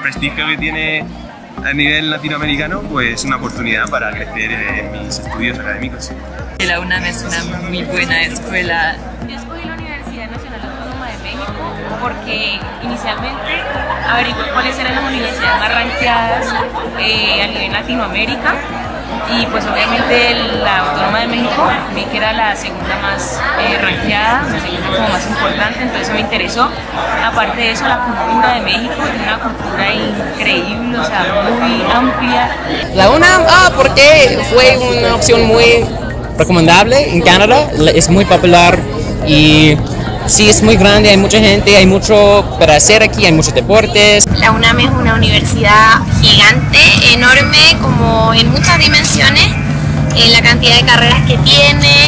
prestigio que tiene a nivel latinoamericano, pues una oportunidad para crecer en mis estudios académicos. La UNAM es una muy buena escuela. Yo escogí la Universidad Nacional Autónoma de México porque inicialmente averigué cuáles eran las universidades más rankeadas a nivel Latinoamérica, y pues obviamente la Autónoma de México vi que era la segunda más rankeada, la segunda como más importante, entonces me interesó. Aparte de eso, la cultura de México tiene una cultura increíble, o sea, muy amplia. La UNAM, porque fue una opción muy recomendable en Canadá, es muy popular y sí, es muy grande, hay mucha gente, hay mucho para hacer aquí, hay muchos deportes. La UNAM es una universidad gigante, enorme, como en muchas dimensiones, en la cantidad de carreras que tiene,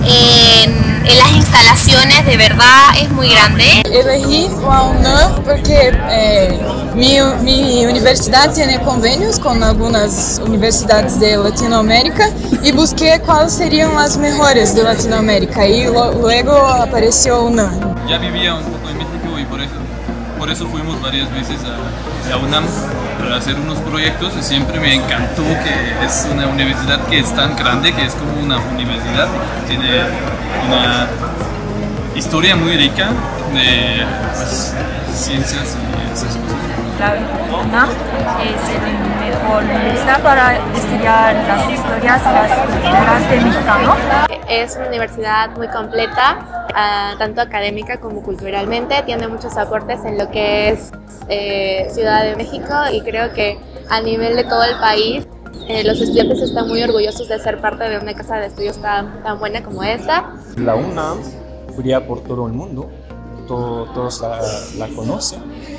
en las instalaciones, de verdad es muy grande. Elegí la UNAM porque mi universidad tiene convenios con algunas universidades de Latinoamérica y busqué cuáles serían las mejores de Latinoamérica y luego apareció UNAM. Ya vivía un poco en México y por eso fuimos varias veces a la UNAM para hacer unos proyectos, y siempre me encantó que es una universidad que es tan grande, que es como una universidad, tiene una historia muy rica de pues, ciencias y esas cosas. La UNAM es la mejor universidad para estudiar las historias y las culturas de Mexicano. Es una universidad muy completa, tanto académica como culturalmente. Tiene muchos aportes en lo que es Ciudad de México, y creo que a nivel de todo el país los estudiantes están muy orgullosos de ser parte de una casa de estudios tan buena como esta. La UNAM brilla por todo el mundo, todos la conocen,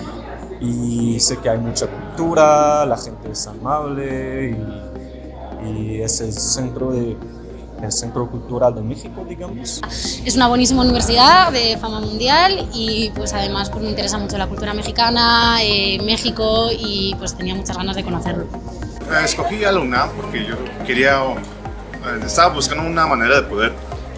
y sé que hay mucha cultura, la gente es amable y es el centro cultural de México, digamos. Es una buenísima universidad de fama mundial y pues además pues me interesa mucho la cultura mexicana, México, y pues tenía muchas ganas de conocerlo. Escogí a la UNAM porque yo estaba buscando una manera de poder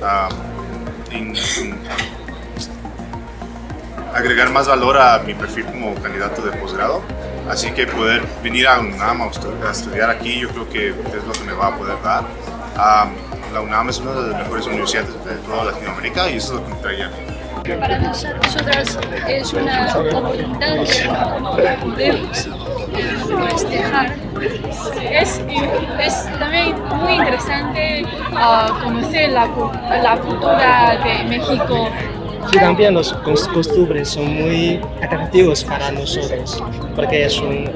agregar más valor a mi perfil como candidato de posgrado, así que poder venir a UNAM a estudiar aquí, yo creo que es lo que me va a poder dar. La UNAM es una de las mejores universidades de toda Latinoamérica y eso es lo que me traía. Para nosotros es una oportunidad de poder festejar. Es también muy interesante conocer la cultura de México. Sí, también los costumbres son muy atractivos para nosotros, porque es un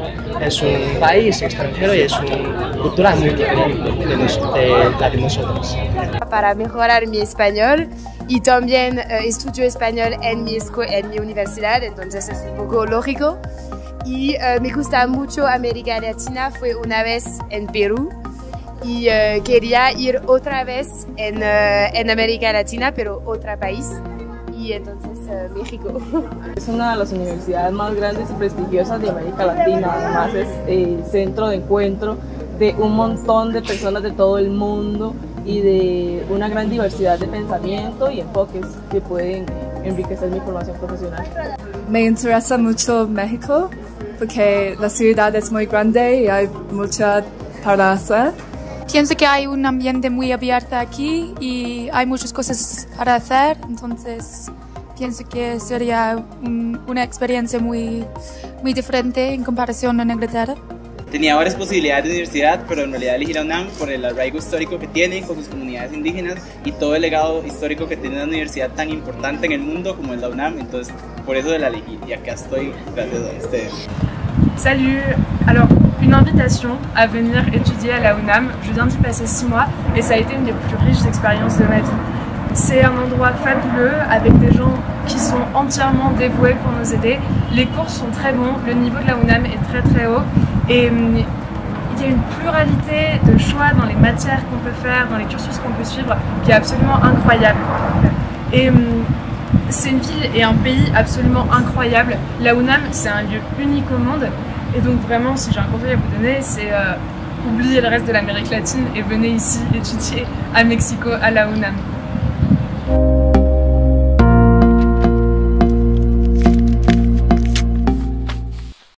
país extranjero y es una cultura muy diferente de la de nosotros. Para mejorar mi español, y también estudio español en mi universidad, entonces es un poco lógico. Y me gusta mucho América Latina, fue una vez en Perú y quería ir otra vez en América Latina, pero otro país. Y entonces México. Es una de las universidades más grandes y prestigiosas de América Latina, además es centro de encuentro de un montón de personas de todo el mundo y de una gran diversidad de pensamiento y enfoques que pueden enriquecer mi formación profesional. Me interesa mucho México porque la ciudad es muy grande y hay mucho para hacer. Pienso que hay un ambiente muy abierto aquí y hay muchas cosas para hacer, entonces pienso que sería una experiencia muy diferente en comparación en Inglaterra. Tenía varias posibilidades de universidad, pero en realidad elegí la UNAM por el arraigo histórico que tiene con sus comunidades indígenas y todo el legado histórico que tiene una universidad tan importante en el mundo como es la UNAM, entonces por eso la elegí y acá estoy gracias a ustedes. Salut! Alors, une invitation à venir étudier à la UNAM. Je viens d'y passer 6 mois et ça a été une des plus riches expériences de ma vie. C'est un endroit fabuleux avec des gens qui sont entièrement dévoués pour nous aider. Les cours sont très bons, le niveau de la UNAM est très très haut et il y a une pluralité de choix dans les matières qu'on peut faire, dans les cursus qu'on peut suivre qui est absolument incroyable. Et c'est une ville et un pays absolument incroyable. La UNAM, c'est un lieu unique au monde. Et donc vraiment, si j'ai un conseil à vous donner, c'est oubliez le reste de l'Amérique latine et venez ici étudier à Mexico, à la UNAM.